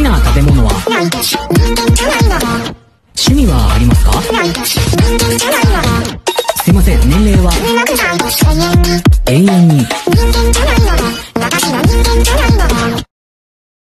きな食べ物は？趣味はありますか？すいません、年齢は？永遠に。